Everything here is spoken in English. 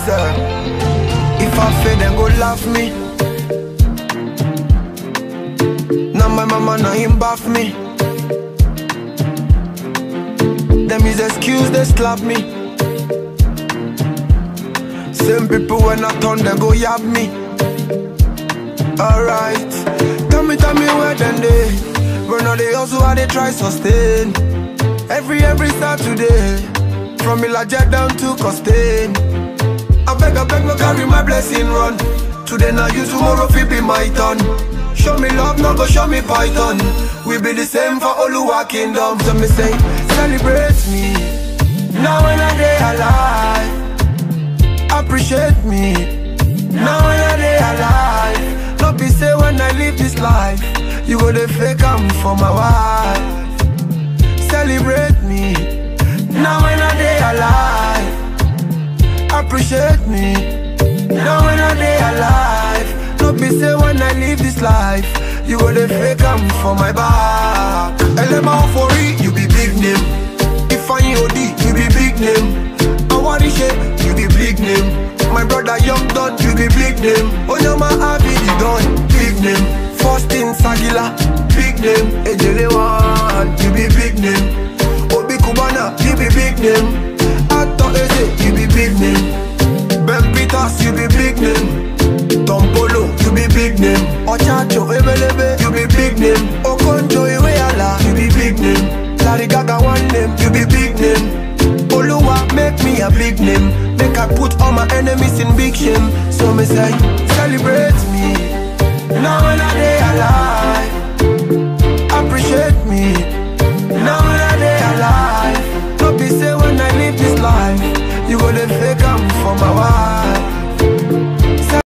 sir. If I fail, then go laugh me. Now my mama, now him bath me. Them is excuse, they slap me. Same people when I turn, they go yab me. Alright, tell me where then they run all they also how they try sustain. Every Saturday, from Ilaja down to Costain. I beg, no carry my blessing run. Today now you, tomorrow fi be my turn. Show me love, no go show me python. We be the same for Oluwa kingdom. So me say, celebrate me. Now when I day alive, appreciate me. Now when I day alive, no be say when I live this life, you go the fake I'm for my wife. Celebrate me. Now when I day alive, appreciate me. Now when I day alive, no be say when I live this life, you go the fake I'm for my back. Elema for it, you be big name. If I OD, you be big name. Awarishe, you be big name. My brother Young Don, you be big name. Onyama Abidi Don, big name. Faustin Sagila, big name. Ejelewan, you be big name. Obi Kubana, you be big name. Ato Eze, you be big name. Ben Peters, you be big name. Tom Polo, you be big name. Ochacho Ebelebe, you be big name. Okonjo Iweala, you be big name. Larry Gaga one name, you be big name. Oluwa make me a big name. Make I put all my enemies in big shame. So me say, celebrate me. Now when I day alive,